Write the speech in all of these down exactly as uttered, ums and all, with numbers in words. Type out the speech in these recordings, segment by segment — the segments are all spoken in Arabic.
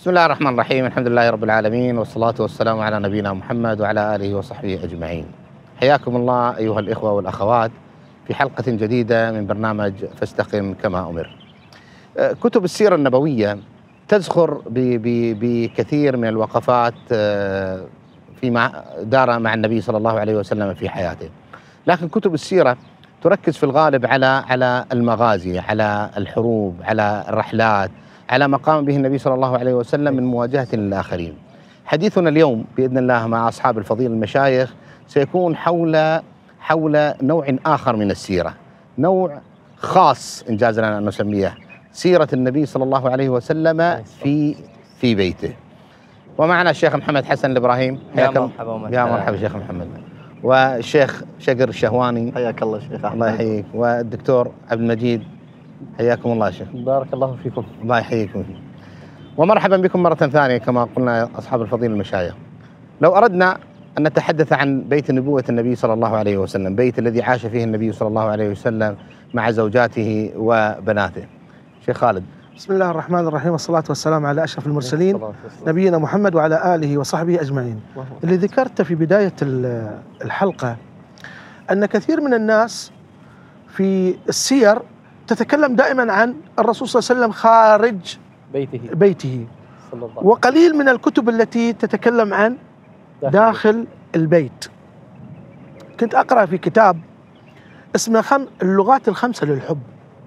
بسم الله الرحمن الرحيم، الحمد لله رب العالمين، والصلاة والسلام على نبينا محمد وعلى آله وصحبه أجمعين. حياكم الله أيها الإخوة والأخوات في حلقة جديدة من برنامج فاستقم كما أمر. كتب السيرة النبوية تزخر بكثير من الوقفات فيما دار مع النبي صلى الله عليه وسلم في حياته، لكن كتب السيرة تركز في الغالب على على المغازي، على الحروب، على الرحلات، على ما قام به النبي صلى الله عليه وسلم من مواجهة للآخرين. حديثنا اليوم بإذن الله مع أصحاب الفضيل المشايخ سيكون حول حول نوع آخر من السيرة، نوع خاص إن جاز لنا أن نسميه سيرة النبي صلى الله عليه وسلم في في بيته. ومعنا الشيخ محمد حسن الإبراهيم، يا مرحبا يا مرحبا شيخ محمد، والشيخ شقر الشهواني، حياك الله شيخ أحمد. الله يحييك، والدكتور عبد المجيد، حياكم الله شيخ. بارك الله فيكم. الله يحييكم. ومرحبا بكم مرة ثانية كما قلنا أصحاب الفضيل المشايخ. لو أردنا أن نتحدث عن بيت نبوة النبي صلى الله عليه وسلم، بيت الذي عاش فيه النبي صلى الله عليه وسلم مع زوجاته وبناته. شيخ خالد. بسم الله الرحمن الرحيم، والصلاة والسلام على أشرف المرسلين نبينا محمد وعلى آله وصحبه أجمعين. اللي ذكرت في بداية الحلقة أن كثير من الناس في السير تتكلم دائما عن الرسول صلى الله عليه وسلم خارج بيته, بيته. صلى الله. وقليل من الكتب التي تتكلم عن داخل, داخل البيت. كنت أقرأ في كتاب اسمه خم اللغات الخمسة للحب.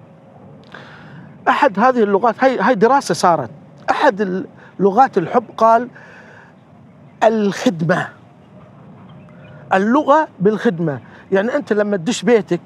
أحد هذه اللغات، هاي هاي دراسة صارت، أحد لغات الحب قال الخدمة، اللغة بالخدمة. يعني أنت لما تدش بيتك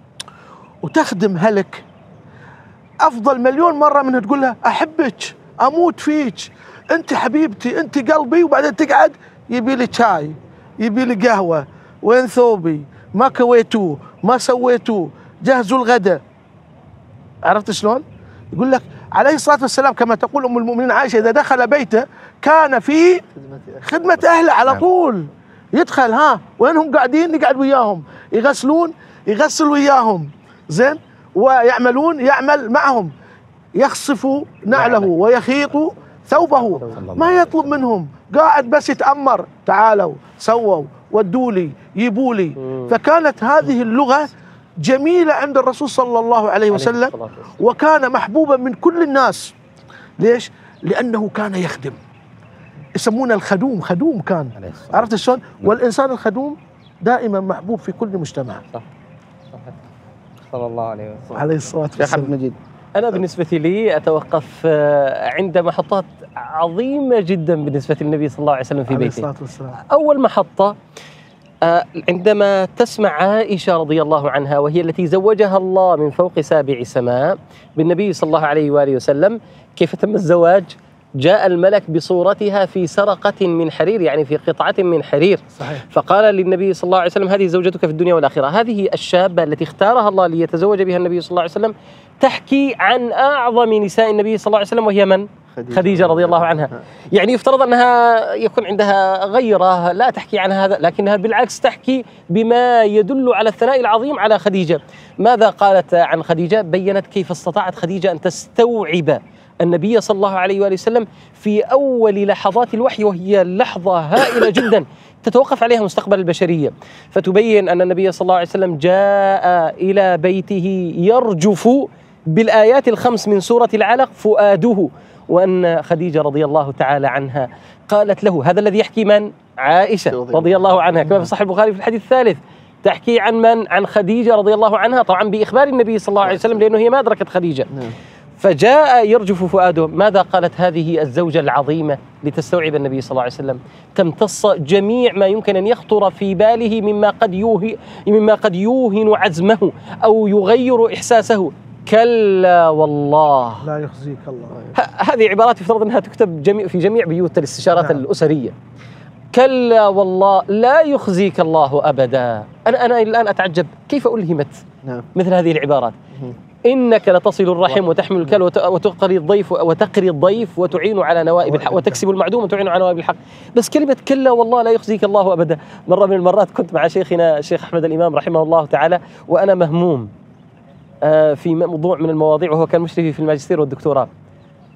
وتخدم هلك أفضل مليون مرة من تقول لها أحبك، أموت فيك، أنت حبيبتي، أنت قلبي، وبعدين تقعد يبي لي شاي، يبي لي قهوة، وين ثوبي، ما كويتوه، ما سويتوه، جهزوا الغداء. عرفت شلون؟ يقول لك عليه الصلاة والسلام كما تقول أم المؤمنين عائشة إذا دخل بيته كان في خدمة أهله على طول. يدخل، ها وينهم قاعدين، يقعد وياهم، يغسلون يغسل وياهم، زين، ويعملون يعمل معهم، يخصف نعله ويخيط ثوبه، ما يطلب منهم، قاعد بس يتأمر، تعالوا سووا ودوا لي جيبوا لي. فكانت هذه اللغة جميلة عند الرسول صلى الله عليه وسلم، وكان محبوبا من كل الناس. ليش؟ لأنه كان يخدم، يسمونه الخدوم، خدوم كان. عرفت شلون؟ والإنسان الخدوم دائما محبوب في كل مجتمع. صح صح صلى الله عليه وسلم عليه الصلاة والسلام. مجيد. أنا بالنسبة لي أتوقف عند محطات عظيمة جدا بالنسبة للنبي صلى الله عليه وسلم في عليه بيته. الصلاة والسلام. أول محطة عندما تسمع عائشة رضي الله عنها، وهي التي زوجها الله من فوق سابع سماء بالنبي صلى الله عليه وآله وسلم، كيف تم الزواج؟ جاء الملك بصورتها في سرقة من حرير، يعني في قطعة من حرير. صحيح. فقال للنبي صلى الله عليه وسلم هذه زوجتك في الدنيا والآخرة. هذه الشابة التي اختارها الله ليتزوج بها النبي صلى الله عليه وسلم تحكي عن أعظم نساء النبي صلى الله عليه وسلم، وهي من؟ خديجة, خديجة رضي الله عنها. يعني يفترض أنها يكون عندها غيرة لا تحكي عن هذا، لكنها بالعكس تحكي بما يدل على الثناء العظيم على خديجة. ماذا قالت عن خديجة؟ بينت كيف استطاعت خديجة أن تستوعب النبي صلى الله عليه وآله وسلم في أول لحظات الوحي، وهي لحظة هائلة جدا تتوقف عليها مستقبل البشرية. فتبين أن النبي صلى الله عليه وسلم جاء إلى بيته يرجف بالآيات الخمس من سورة العلق فؤاده، وأن خديجة رضي الله تعالى عنها قالت له، هذا الذي يحكي من؟ عائشة رضي الله عنها، كما في صحيح البخاري في الحديث الثالث، تحكي عن من؟ عن خديجة رضي الله عنها، طبعا بإخبار النبي صلى الله عليه وسلم لأنه هي ما أدركت خديجة. فجاء يرجف فؤاده. ماذا قالت هذه الزوجة العظيمة لتستوعب النبي صلى الله عليه وسلم؟ تمتص جميع ما يمكن أن يخطر في باله مما قد يوهي مما قد يوهن عزمه أو يغير إحساسه. كلا والله لا يخزيك الله. هذه عبارات يفترض أنها تكتب جميع في جميع بيوت الاستشارات. نعم. الأسرية. كلا والله لا يخزيك الله أبدا. أنا أنا الآن أتعجب كيف ألهمت. نعم. مثل هذه العبارات. إنك لتصل الرحم وتحمل الكل وتقري الضيف وتقري الضيف وتعين على نوائب الحق وتكسب المعدوم وتعين على نوائب الحق. بس كلمة كلا والله لا يخزيك الله أبدا. مرة من المرات كنت مع شيخنا الشيخ أحمد الإمام رحمه الله تعالى، وأنا مهموم في موضوع من المواضيع، وهو كان مشرفي في الماجستير والدكتوراه،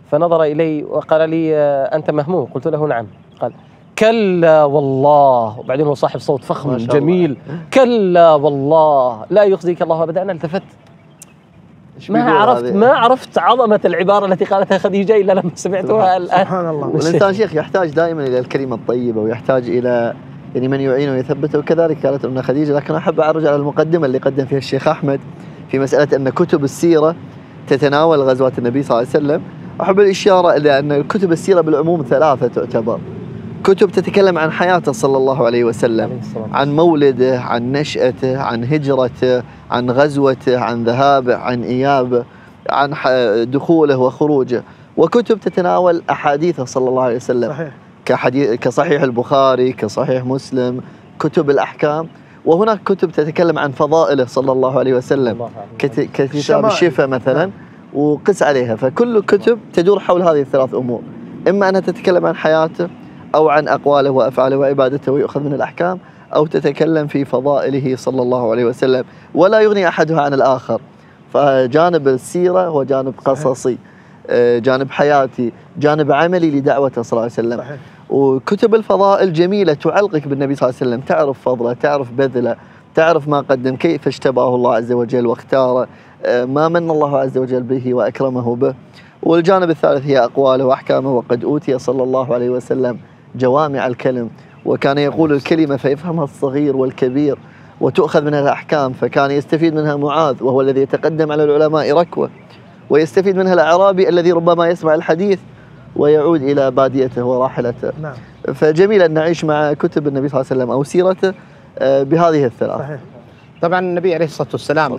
فنظر إلي وقال لي أنت مهموم؟ قلت له نعم. قال كلا والله، وبعدين هو صاحب صوت فخم جميل، كلا والله لا يخزيك الله أبدا. أنا التفت ما عرفت ما عرفت عظمة العبارة التي قالتها خديجة إلا لما سمعتها الآن. سبحان الله. والإنسان شيخ يحتاج دائما إلى الكلمة الطيبة، ويحتاج إلى يعني من يعينه ويثبته، وكذلك قالت أمنا خديجة. لكن أحب أرجع على المقدمة اللي قدم فيها الشيخ أحمد في مسألة أن كتب السيرة تتناول غزوات النبي صلى الله عليه وسلم. أحب الإشارة إلى أن كتب السيرة بالعموم ثلاثة تعتبر: كتب تتكلم عن حياته صلى الله عليه وسلم، عن مولده، عن نشأته، عن هجرته، عن غزوته، عن ذهابه، عن إيابه، عن دخوله وخروجه. وكتب تتناول أحاديثه صلى الله عليه وسلم، صحيح. كحديث كصحيح البخاري، كصحيح مسلم، كتب الأحكام. وهناك كتب تتكلم عن فضائله صلى الله عليه وسلم، ككتاب الشفاء مثلا، وقس عليها. فكل كتب تدور حول هذه الثلاث أمور: إما أنها تتكلم عن حياته، أو عن أقواله وأفعاله وعبادته ويؤخذ من الأحكام، أو تتكلم في فضائله صلى الله عليه وسلم، ولا يغني أحدها عن الآخر. فجانب السيرة هو جانب قصصي، جانب حياتي، جانب عملي لدعوته صلى الله عليه وسلم. صحيح. وكتب الفضائل جميلة تعلقك بالنبي صلى الله عليه وسلم، تعرف فضله، تعرف بذله، تعرف ما قدم، كيف اجتباه الله عز وجل واختاره، ما من الله عز وجل به وأكرمه به. والجانب الثالث هي أقواله وأحكامه. وقد أوتي صلى الله عليه وسلم جوامع الكلم، وكان يقول الكلمة فيفهمها الصغير والكبير وتؤخذ منها الأحكام. فكان يستفيد منها معاذ وهو الذي يتقدم على العلماء ركوة، ويستفيد منها الأعرابي الذي ربما يسمع الحديث ويعود إلى باديته وراحلته. نعم. فجميل أن نعيش مع كتب النبي صلى الله عليه وسلم أو سيرته بهذه الثلاث. صحيح. طبعا النبي عليه الصلاة والسلام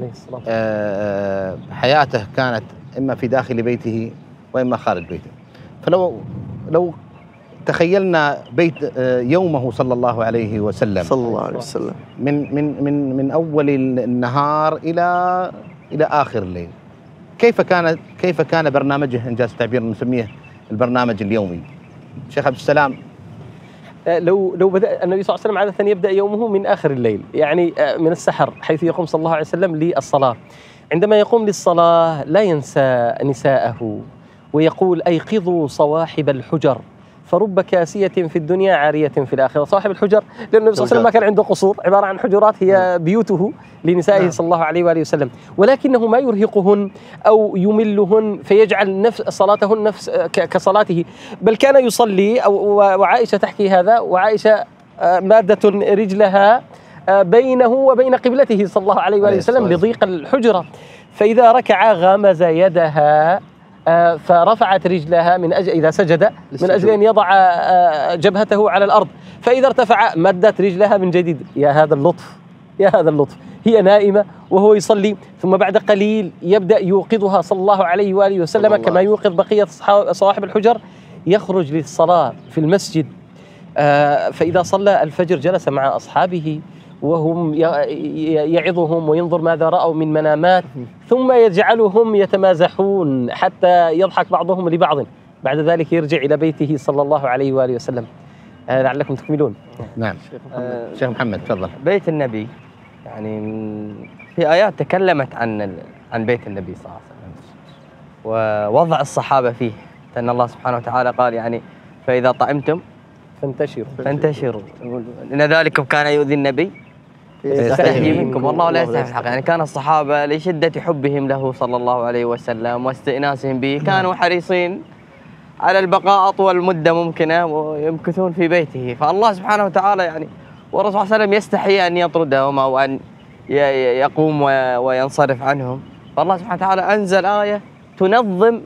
حياته كانت إما في داخل بيته وإما خارج بيته. فلو لو تخيلنا بيت يومه صلى الله عليه وسلم صلى الله عليه وسلم من من من من أول النهار إلى إلى آخر الليل، كيف كان كيف كان برنامجه، إنجاز التعبير نسميه البرنامج اليومي؟ شيخ عبد السلام، لو لو بدأ النبي صلى الله عليه وسلم عادة يبدأ يومه من آخر الليل، يعني من السحر، حيث يقوم صلى الله عليه وسلم للصلاة. عندما يقوم للصلاة لا ينسى نساءه، ويقول أيقظوا صواحب الحجر فرب كاسية في الدنيا عارية في الآخرة. صاحب الحجر لأن النبي صلى الله عليه وسلم ما كان عنده قصور، عبارة عن حجرات هي بيوته لنسائه صلى الله عليه وآله وسلم، ولكنه ما يرهقهن أو يملهن فيجعل نفس صلاتهن نفس كصلاته، بل كان يصلي. وعائشة تحكي هذا، وعائشة مادة رجلها بينه وبين قبلته صلى الله عليه وآله وسلم لضيق الحجرة، فإذا ركع غمز يدها فرفعت رجلها من أجل إذا سجد من أجل أن يضع جبهته على الأرض، فإذا ارتفع مدت رجلها من جديد. يا هذا اللطف، يا هذا اللطف. هي نائمة وهو يصلي، ثم بعد قليل يبدأ يوقظها صلى الله عليه وآله وسلم كما يوقظ بقية صواحب الحجر. يخرج للصلاة في المسجد، فإذا صلى الفجر جلس مع أصحابه وهم يعظهم وينظر ماذا رأوا من منامات، ثم يجعلهم يتمازحون حتى يضحك بعضهم لبعض. بعد ذلك يرجع إلى بيته صلى الله عليه وآله وسلم. لعلكم تكملون. نعم. شيخ محمد تفضل. بيت النبي يعني في آيات تكلمت عن عن بيت النبي صلى الله عليه وسلم ووضع الصحابة فيه، لأن الله سبحانه وتعالى قال يعني فإذا طعمتم فانتشروا فانتشروا إن ذلكم كان يؤذي النبي يستحيي منكم والله لا يستحي الحق. يعني كان الصحابة لشدة حبهم له صلى الله عليه وسلم واستئناسهم به كانوا حريصين على البقاء أطول مدة ممكنة ويمكثون في بيته. فالله سبحانه وتعالى يعني والرسول صلى الله عليه وسلم يستحي أن يطردهم أو أن يقوم وينصرف عنهم، فالله سبحانه وتعالى أنزل آية تنظم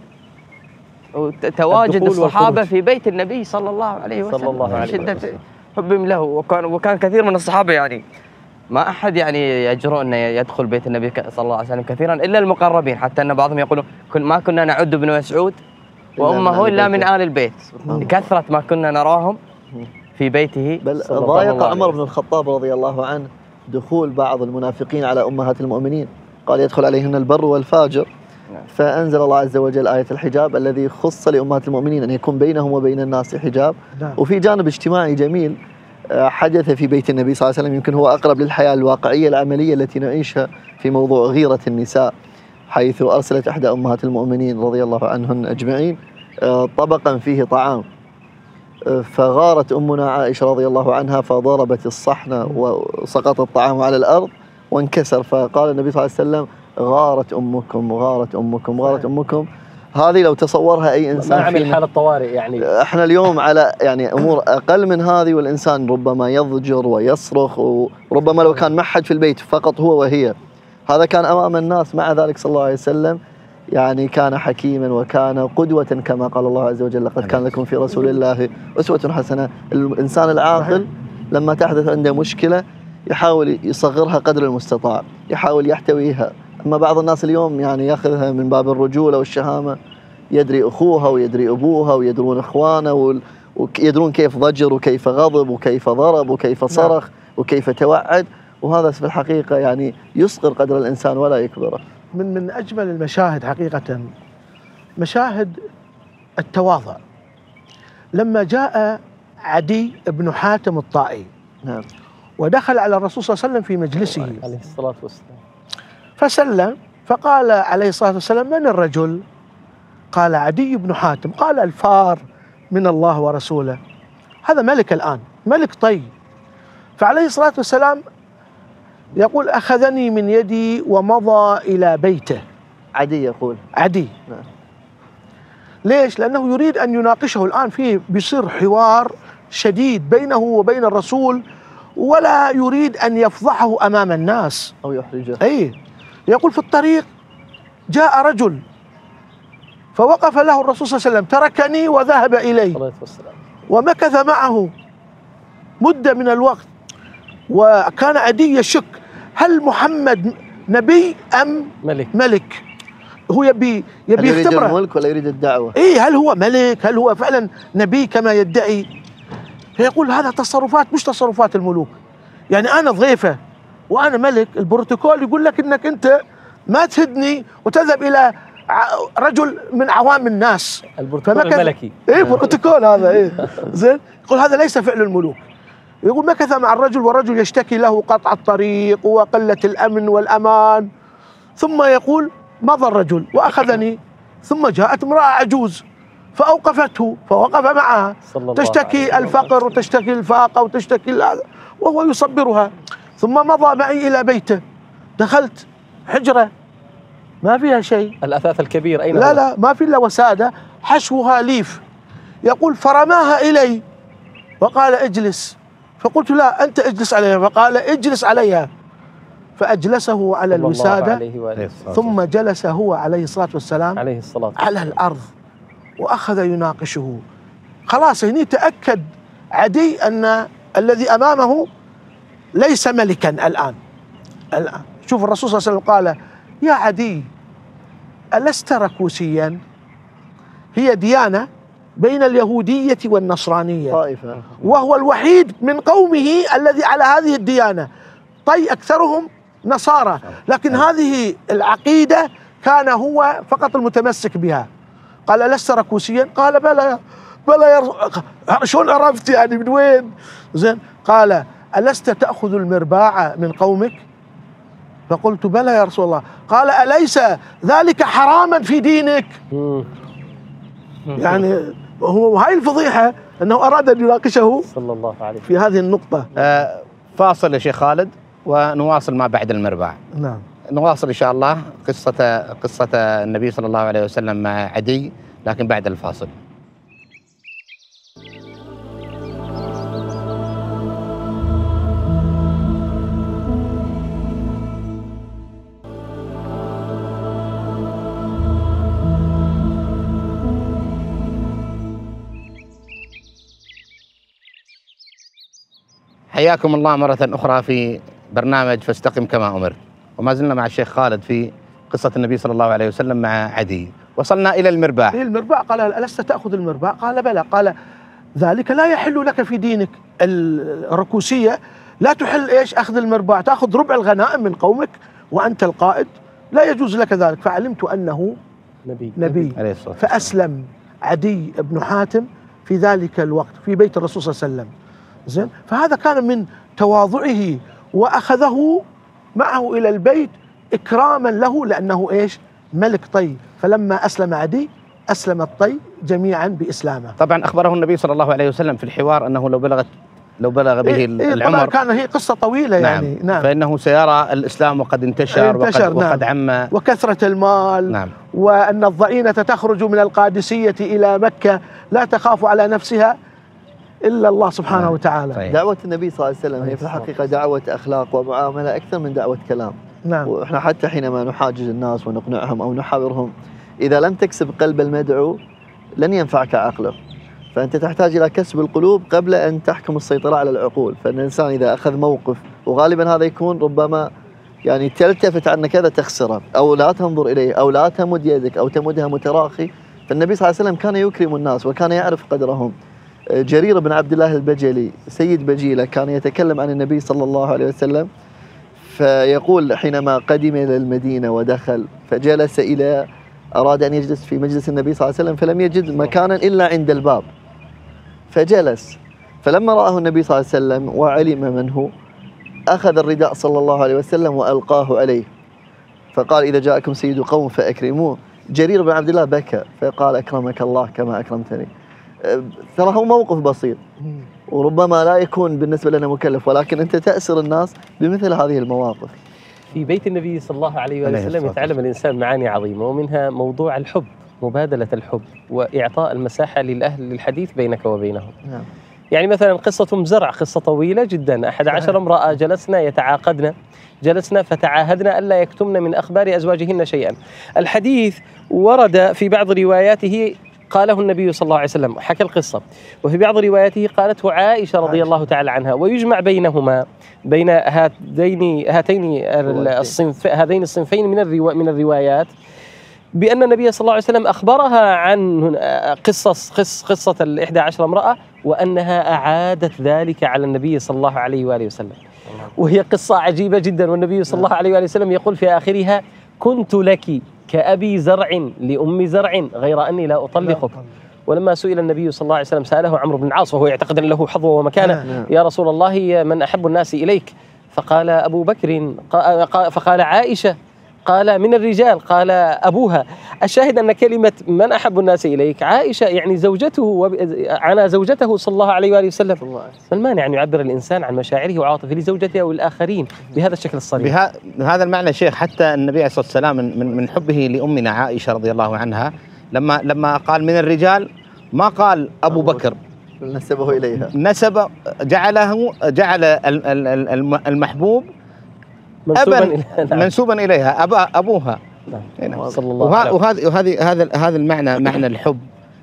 تواجد الصحابة في بيت النبي صلى الله عليه وسلم صلى الله عليه شدة حبهم له. وكان وكان كثير من الصحابة يعني ما أحد يعني يجرؤ أن يدخل بيت النبي صلى الله عليه وسلم كثيرا إلا المقربين، حتى أن بعضهم يقولون ما كنا نعد ابن مسعود وأمه إلا من آل البيت لكثرة ما كنا نراهم في بيته. بل ضايق عمر بن الخطاب رضي الله عنه دخول بعض المنافقين على أمهات المؤمنين، قال يدخل عليهن البر والفاجر، فأنزل الله عز وجل آية الحجاب الذي خص لأمهات المؤمنين أن يكون بينهم وبين الناس حجاب. وفي جانب اجتماعي جميل حدث في بيت النبي صلى الله عليه وسلم، يمكن هو أقرب للحياة الواقعية العملية التي نعيشها في موضوع غيرة النساء. حيث أرسلت إحدى أمهات المؤمنين رضي الله عنهن أجمعين طبقا فيه طعام، فغارت أمنا عائشة رضي الله عنها فضربت الصحن وسقط الطعام على الأرض وانكسر، فقال النبي صلى الله عليه وسلم غارت أمكم غارت أمكم غارت أمكم. هذه لو تصورها أي إنسان ما عمل حالة طوارئ يعني. احنا اليوم على يعني أمور أقل من هذه والإنسان ربما يضجر ويصرخ، وربما لو كان محد في البيت فقط هو وهي. هذا كان أمام الناس، مع ذلك صلى الله عليه وسلم يعني كان حكيما وكان قدوة كما قال الله عز وجل لقد كان لكم في رسول الله أسوة حسنة. الإنسان العاقل لما تحدث عنده مشكلة يحاول يصغرها قدر المستطاع، يحاول يحتويها. أما بعض الناس اليوم يعني يأخذها من باب الرجولة والشهامة، يدري أخوها ويدري أبوها ويدرون إخوانه ويدرون كيف ضجر وكيف غضب وكيف ضرب وكيف صرخ وكيف توعد، وهذا في الحقيقة يعني يصغر قدر الإنسان ولا يكبره. من من أجمل المشاهد حقيقة مشاهد التواضع لما جاء عدي بن حاتم الطائي نعم. ودخل على الرسول صلى الله عليه وسلم في مجلسه عليه الصلاة والسلام فسلم، فقال عليه الصلاة والسلام من الرجل؟ قال عدي بن حاتم. قال الفار من الله ورسوله، هذا ملك الآن، ملك طي. فعليه الصلاة والسلام يقول أخذني من يدي ومضى إلى بيته. عدي يقول عدي نعم. ليش؟ لأنه يريد أن يناقشه الآن، فيه بيصير حوار شديد بينه وبين الرسول، ولا يريد أن يفضحه أمام الناس أو يحرجه. أي يقول في الطريق جاء رجل فوقف له الرسول صلى الله عليه وسلم، تركني وذهب إليه ومكث معه مدة من الوقت، وكان عدي يشك هل محمد نبي أم ملك ملك هو يبي يبي يريد يختبره. الملك ولا يريد الدعوة؟ إيه، هل هو ملك؟ هل هو فعلا نبي كما يدعي؟ فيقول هذا تصرفات مش تصرفات الملوك. يعني أنا ضيفة وأنا ملك، البروتوكول يقول لك إنك أنت ما تهدني وتذهب إلى رجل من عوام الناس. البروتوكول الملكي. إيه بروتوكول هذا إيه زين. يقول هذا ليس فعل الملوك. يقول مكث مع الرجل والرجل يشتكي له قطع الطريق وقلة الأمن والأمان، ثم يقول مضى الرجل وأخذني، ثم جاءت امرأة عجوز فأوقفته فوقف معها تشتكي الفقر وتشتكي الفاقة وتشتكي هذا وهو يصبرها، ثم مضى معي إلى بيته. دخلت حجرة ما فيها شيء، الأثاث الكبير أين لا هو؟ لا ما في إلا وسادة حشوها ليف. يقول فرماها إلي وقال اجلس، فقلت لا أنت اجلس عليها، فقال اجلس عليها، فأجلسه على الوسادة ثم جلس هو عليه الصلاة والسلام عليه الصلاة على الأرض وأخذ يناقشه. خلاص هني تأكد عدي أن الذي أمامه ليس ملكا الآن. الآن شوف الرسول صلى الله عليه وسلم قال يا عدي ألست ركوسيا؟ هي ديانة بين اليهودية والنصرانية طائفة، وهو الوحيد من قومه الذي على هذه الديانة. طي أكثرهم نصارى، لكن هذه العقيدة كان هو فقط المتمسك بها. قال ألست ركوسيا؟ قال بلى بلى يا شلون عرفت يعني من وين؟ زين. قال ألست تأخذ المرباع من قومك؟ فقلت بلى يا رسول الله. قال أليس ذلك حراما في دينك؟ يعني هو هاي الفضيحة أنه أراد أن يناقشه صلى الله عليه في هذه النقطة. آه فاصل يا شيخ خالد ونواصل ما بعد المرباع. نعم نواصل إن شاء الله قصة قصة النبي صلى الله عليه وسلم مع عدي، لكن بعد الفاصل. حياكم الله مرة أخرى في برنامج فاستقم كما أمرت، وما زلنا مع الشيخ خالد في قصة النبي صلى الله عليه وسلم مع عدي. وصلنا إلى المرباع. إيه المرباع؟ قال ألست تأخذ المرباع؟ قال بلى. قال ذلك لا يحل لك في دينك. الركوسية لا تحل إيش أخذ المرباع، تأخذ ربع الغنائم من قومك وأنت القائد، لا يجوز لك ذلك. فعلمت أنه نبي, نبي. عليه الصلاة والسلام. فأسلم عدي بن حاتم في ذلك الوقت في بيت الرسول صلى الله عليه وسلم. زين. فهذا كان من تواضعه، وأخذه معه إلى البيت إكراما له، لأنه إيش ملك طي، فلما أسلم عدي أسلم الطي جميعا بإسلامه. طبعا أخبره النبي صلى الله عليه وسلم في الحوار أنه لو بلغت لو بلغ به إيه العمر، طبعا كان هي قصة طويلة يعني. نعم, نعم فإنه سيرى الإسلام وقد انتشر, انتشر وقد, نعم وقد عم، وكثرة المال. نعم. وأن الضئينة تخرج من القادسية إلى مكة لا تخاف على نفسها إلا الله سبحانه نعم. وتعالى. طيب. دعوة النبي صلى الله عليه وسلم هي في الحقيقة دعوة أخلاق ومعاملة أكثر من دعوة كلام. نعم. وإحنا حتى حينما نحاجج الناس ونقنعهم أو نحاورهم، إذا لم تكسب قلب المدعو لن ينفعك عقله، فأنت تحتاج إلى كسب القلوب قبل أن تحكم السيطرة على العقول. فإن الإنسان إذا أخذ موقف، وغالبا هذا يكون ربما يعني تلتفت عنه كذا تخسره، أو لا تنظر إليه، أو لا تمد يدك أو تمدها متراخي. فالنبي صلى الله عليه وسلم كان يكرم الناس وكان يعرف قدرهم. جرير بن عبد الله البجلي سيد بجيلة كان يتكلم عن النبي صلى الله عليه وسلم، فيقول حينما قدم إلى المدينة ودخل فجلس إلى أراد أن يجلس في مجلس النبي صلى الله عليه وسلم فلم يجد مكانا إلا عند الباب، فجلس. فلما رآه النبي صلى الله عليه وسلم وعلم من هو، أخذ الرداء صلى الله عليه وسلم وألقاه عليه، فقال إذا جاءكم سيد قوم فأكرموه. جرير بن عبد الله بكى فقال أكرمك الله كما أكرمتني. ترى هو موقف بسيط وربما لا يكون بالنسبة لنا مكلف، ولكن أنت تأسر الناس بمثل هذه المواقف. في بيت النبي صلى الله عليه وسلم يتعلم الإنسان معاني عظيمة، ومنها موضوع الحب، مبادلة الحب وإعطاء المساحة للأهل للحديث بينك وبينهم. نعم. يعني مثلا قصة أم زرع قصة طويلة جدا، أحد عشر امرأة جلسنا يتعاقدن، جلسنا فتعاهدنا ألا يكتمن من أخبار أزواجهن شيئا. الحديث ورد في بعض رواياته قاله النبي صلى الله عليه وسلم، حكى القصة، وفي بعض رواياته قالته عائشة رضي الله تعالى عنها. ويجمع بينهما بين هاتين هاتين الصنف هذين الصنفين من الروا من الروايات بأن النبي صلى الله عليه وسلم أخبرها عن قصص قص قصة الإحدى عشر امرأة، وأنها أعادت ذلك على النبي صلى الله عليه وآله وسلم، وهي قصة عجيبة جدا. والنبي صلى الله عليه وآله وسلم يقول في آخرها: كنت لك كأبي زرع لأم زرع غير أني لا أطلقك. ولما سئل النبي صلى الله عليه وسلم سأله عمرو بن العاص وهو يعتقد أن له حظوة ومكانة: يا رسول الله من أحب الناس إليك؟ فقال أبو بكر، فقال عائشة، قال من الرجال، قال أبوها. الشاهد أن كلمة من أحب الناس إليك عائشة يعني زوجته عن زوجته صلى الله عليه وآله وسلم. ما المانع أن يعبر الإنسان عن مشاعره وعاطفه لزوجته أو الآخرين بهذا الشكل الصريح؟ بهذا المعنى شيخ، حتى النبي عليه الصلاة والسلام من من حبه لأمنا عائشة رضي الله عنها لما لما قال من الرجال ما قال أبو بكر، نسبه إليها، نسب جعله جعل المحبوب منسوبا إليها, منسوبا إليها أبا أبوها. نعم. صلى الله عليه وسلم. وهذا وهذه هذا هذا المعنى معنى الحب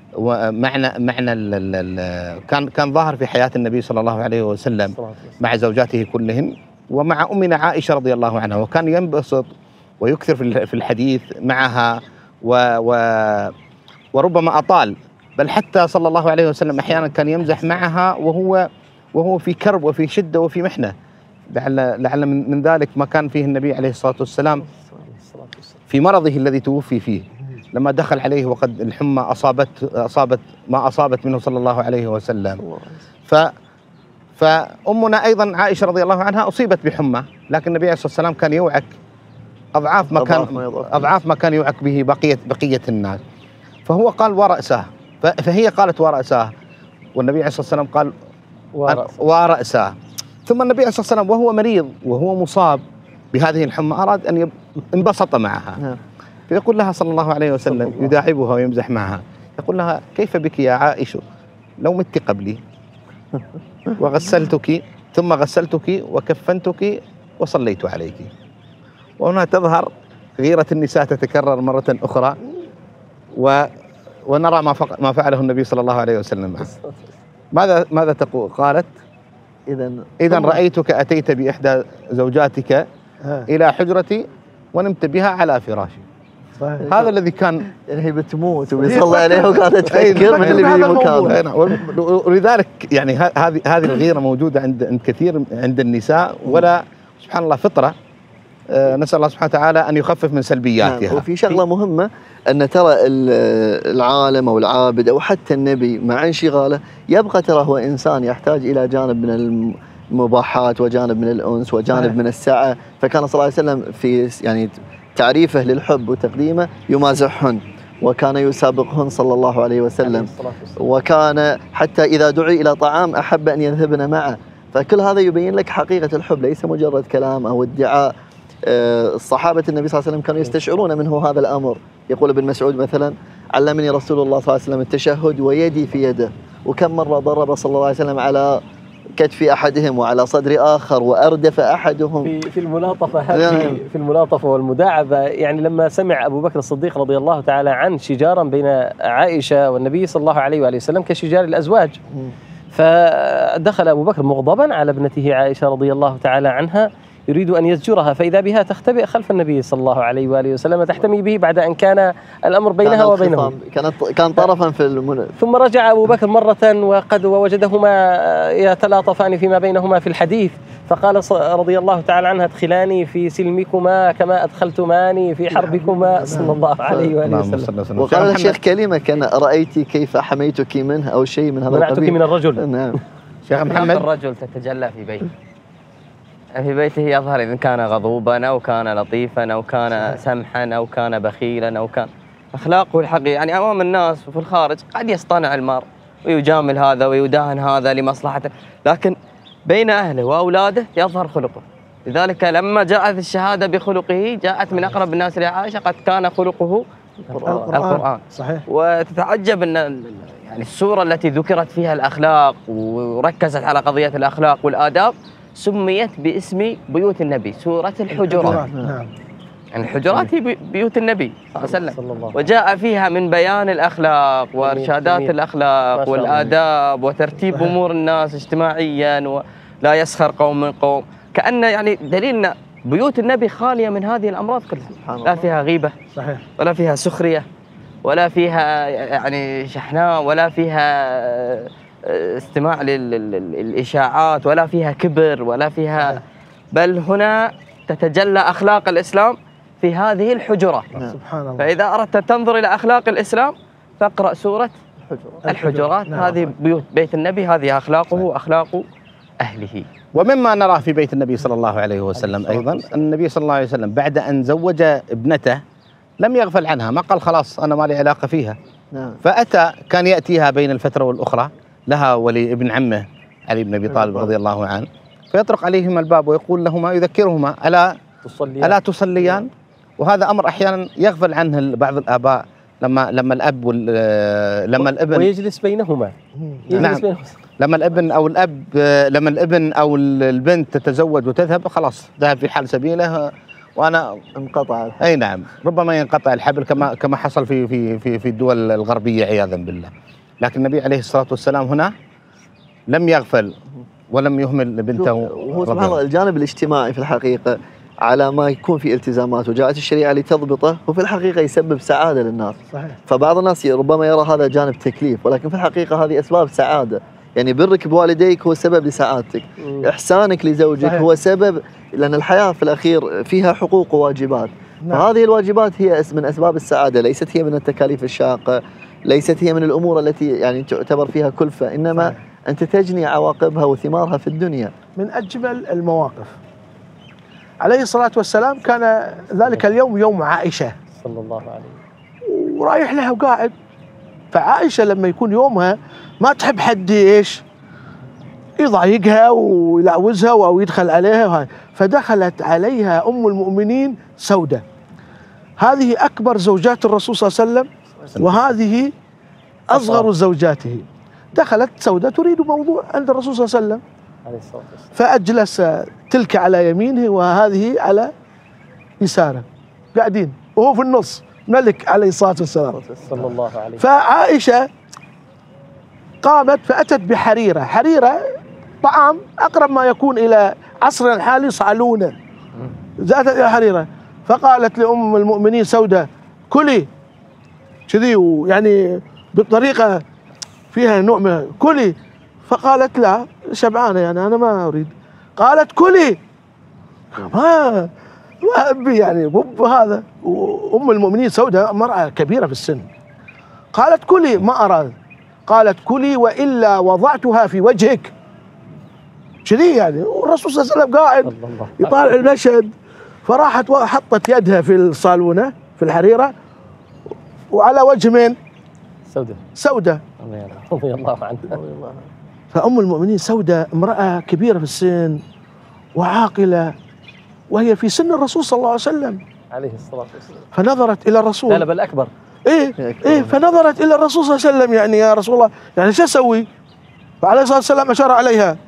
ومعنى معنى ال ال كان كان ظاهر في حياة النبي صلى الله عليه وسلم مع زوجاته كلهن ومع أمنا عائشة رضي الله عنها، وكان ينبسط ويكثر في الحديث معها و و وربما أطال، بل حتى صلى الله عليه وسلم أحيانا كان يمزح معها وهو وهو في كرب وفي شدة وفي محنة. لعل لعل من, من ذلك ما كان فيه النبي عليه الصلاة والسلام في مرضه الذي توفي فيه، لما دخل عليه وقد الحمى أصابت أصابت ما أصابت منه صلى الله عليه وسلم. ف فأمنا أيضا عائشة رضي الله عنها أصيبت بحمى، لكن النبي عليه الصلاة والسلام كان يوعك أضعاف ما كان أضعاف ما كان يوعك به بقية بقية الناس، فهو قال ورأسه، فهي قالت ورأسه، والنبي عليه الصلاة والسلام قال ورأسه. ثم النبي عليه الصلاة والسلام وهو مريض وهو مصاب بهذه الحمى أراد أن ينبسط معها، فيقول لها صلى الله عليه وسلم يداعبها ويمزح معها، يقول لها: كيف بك يا عائشة لو مت قبلي وغسلتك ثم غسلتك وكفنتك وصليت عليك. وهنا تظهر غيرة النساء تتكرر مرة أخرى، و ونرى ما ما فعله النبي صلى الله عليه وسلم معه. ماذا ماذا تقول؟ قالت: إذا إذا رأيتك أتيت بإحدى زوجاتك ها. إلى حجرتي ونمت بها على فراشي. صحيح. هذا الذي كان يعني هي بتموت وبيصلى عليها وقاعدة تفكر من اللي بيجي مكانها. ولذلك يعني هذه هذه الغيرة موجودة عند عند كثير عند النساء، ولا سبحان الله فطرة. آه نسأل الله سبحانه وتعالى أن يخفف من سلبياتها. وفي شغلة مهمة أن ترى العالم أو العابد أو حتى النبي مع انشغاله يبقى ترى هو إنسان يحتاج إلى جانب من المباحات وجانب من الأنس وجانب من السعة. فكان صلى الله عليه وسلم في يعني تعريفه للحب وتقديمه يمازحهن، وكان يسابقهن صلى الله عليه وسلم، وكان حتى إذا دعي إلى طعام أحب أن يذهبن معه. فكل هذا يبين لك حقيقة الحب، ليس مجرد كلام أو ادعاء. الصحابة النبي صلى الله عليه وسلم كانوا يستشعرون منه هذا الأمر. يقول ابن مسعود مثلا: علمني رسول الله صلى الله عليه وسلم التشهد ويدي في يده. وكم مرة ضرب صلى الله عليه وسلم على كتف أحدهم وعلى صدر آخر وأردف أحدهم في في الملاطفة هذه، في الملاطفة والمداعبة. يعني لما سمع أبو بكر الصديق رضي الله تعالى عنه شجارا بين عائشة والنبي صلى الله عليه وآله وسلم كشجار الأزواج، فدخل أبو بكر مغضبا على ابنته عائشة رضي الله تعالى عنها يريد أن يزجرها، فإذا بها تختبئ خلف النبي صلى الله عليه وآله وسلم تحتمي به بعد أن كان الأمر بينها وبينه، كانت كان طرفا في المن... ثم رجع أبو بكر مرة وقد ووجدهما يتلاطفان فيما بينهما في الحديث، فقال رضي الله تعالى عنها: ادخلاني في سلمكما كما أدخلتماني في حربكما، صلى الله عليه وآله وسلم. وقال الشيخ كلمة: كان رأيت كيف حميتك منه أو شيء من هذا القبيل، منعتك من الرجل. نعم. شيخ محمد، الرجل تتجلى في بيته، في بيته يظهر إذا كان غضوبا أو كان لطيفا أو كان سمحا أو كان بخيلا أو كان أخلاقه الحقيقية. يعني أمام الناس وفي الخارج قد يصطنع المرء ويجامل هذا ويداهن هذا لمصلحته، لكن بين أهله وأولاده يظهر خلقه. لذلك لما جاءت الشهادة بخلقه جاءت من أقرب الناس لعائشة: قد كان خلقه القرآن, القرآن. صحيح. وتتعجب أن يعني السورة التي ذكرت فيها الأخلاق وركزت على قضية الأخلاق والآداب سميت باسم بيوت النبي، سورة الحجرات. نعم. يعني الحجرات هي بيوت النبي صلى الله عليه وسلم، وجاء فيها من بيان الأخلاق وإرشادات الأخلاق والآداب وترتيب أمور الناس اجتماعيا، ولا يسخر قوم من قوم، كأن يعني دليلنا بيوت النبي خالية من هذه الأمراض كلها، لا فيها غيبة، صحيح، ولا فيها سخرية، ولا فيها يعني شحناء، ولا فيها استماع للإشاعات، ولا فيها كبر، ولا فيها، بل هنا تتجلى أخلاق الإسلام في هذه الحجرات. سبحان الله. فإذا أردت تنظر إلى أخلاق الإسلام فاقرأ سورة الحجرات. نعم. هذه بيوت بيت النبي، هذه أخلاقه وأخلاق أهله. ومما نراه في بيت النبي صلى الله عليه وسلم أيضا أن النبي صلى الله عليه وسلم بعد أن زوج ابنته لم يغفل عنها، ما قال خلاص أنا ما لي علاقة فيها. نعم. فأتى كان يأتيها بين الفترة والأخرى، لها ولابن عمه علي بن أبي طالب رضي الله عنه، فيطرق عليهما الباب ويقول لهما يذكرهما: ألا تصليان؟ ألا تصليان؟ وهذا أمر أحيانا يغفل عنه بعض الآباء، لما لما الأب لما الابن ويجلس بينهما. يجلس نعم. بينهما. لما الابن أو الأب لما الابن أو البنت تتزوج وتذهب خلاص ذهب في حال سبيله وأنا انقطع. أي نعم، ربما ينقطع الحبل كما كما حصل في في في في الدول الغربية عياذا بالله. لكن النبي عليه الصلاة والسلام هنا لم يغفل ولم يهمل بنته. وهو سبحان الله الجانب الاجتماعي في الحقيقة على ما يكون في التزامات وجاءت الشريعة لتضبطه، وفي الحقيقة يسبب سعادة للناس. صحيح. فبعض الناس ربما يرى هذا جانب تكليف، ولكن في الحقيقة هذه أسباب سعادة. يعني برك بوالديك هو سبب لسعادتك، م. إحسانك لزوجك صحيح. هو سبب، لأن الحياة في الأخير فيها حقوق وواجبات. نعم. فهذه الواجبات هي من أسباب السعادة، ليست هي من التكاليف الشاقة، ليست هي من الأمور التي يعني تعتبر فيها كلفة، إنما صحيح. أنت تجني عواقبها وثمارها في الدنيا. من أجمل المواقف عليه الصلاة والسلام كان ذلك اليوم يوم عائشة صلى الله عليه، ورايح لها وقاعد. فعائشة لما يكون يومها ما تحب حد ايش يضايقها ويلعوزها او يدخل عليها، فدخلت عليها ام المؤمنين سودة، هذه اكبر زوجات الرسول صلى الله عليه وسلم وهذه اصغر زوجاته. دخلت سودة تريد موضوع عند الرسول صلى الله عليه وسلم، فاجلس تلك على يمينه وهذه على يساره، قاعدين وهو في النص ملك عليه الصلاة والسلام صلى الله عليه. فعائشة قامت فأتت بحريرة، حريرة طعام أقرب ما يكون إلى عصرنا الحالي صعلونة، زادت إلى حريرة، فقالت لأم المؤمنين سودة: كلي كذي، ويعني بطريقة فيها نوع من كلي. فقالت: لا شبعانة يعني أنا ما أريد. قالت: كلي، ما ما أبي يعني بب هذا. وأم المؤمنين سودة مرأة كبيرة في السن، قالت: كلي، ما أراد. قالت: كلي وإلا وضعتها في وجهك. كذي يعني، والرسول صلى الله عليه وسلم قاعد يطالع المشهد، فراحت وحطت يدها في الصالونة في الحريرة وعلى وجه من؟ سودة سودة رضي الله عنها. فأم المؤمنين سودة امرأة كبيرة في السن وعاقلة وهي في سن الرسول صلى الله عليه وسلم عليه الصلاة والسلام. فنظرت إلى الرسول. لا لا بل أكبر. إيه إيه فنظرت إلى الرسول صلى الله عليه وسلم، يعني يا رسول الله يعني شو أسوي؟ فعليه الصلاة والسلام أشار عليها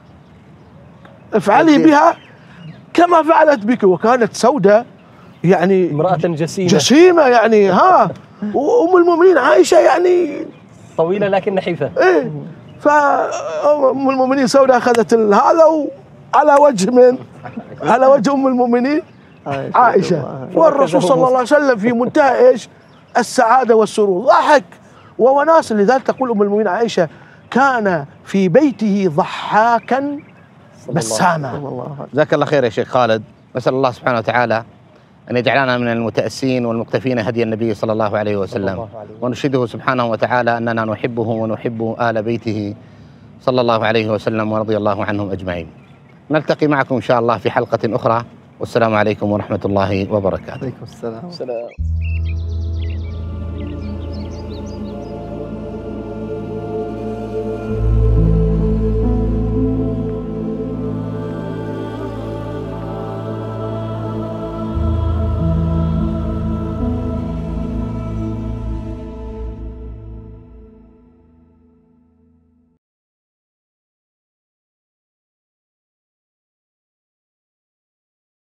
افعلي بها كما فعلت بك. وكانت سودة يعني امرأة جسيمة جسيمة يعني ها. وأم المؤمنين عائشة يعني طويلة لكن نحيفة. إيه فأم المؤمنين سودة أخذت هذا على وجه من؟ على وجه أم المؤمنين عائشة. والرسول صلى الله عليه وسلم في منتهى إيش؟ السعادة والسرور، ضحك ووناس. لذلك تقول أم المؤمنين عائشة كان في بيته ضحاكا بساما. جزاك الله خير يا شيخ خالد. نسأل الله سبحانه وتعالى أن يجعلنا من المتأسين والمقتفين هدي النبي صلى الله عليه وسلم، ونشهده سبحانه وتعالى أننا نحبه ونحب آل بيته صلى الله عليه وسلم ورضي الله عنهم أجمعين. نلتقي معكم إن شاء الله في حلقة أخرى، والسلام عليكم ورحمة الله وبركاته. عليكم السلام. السلام.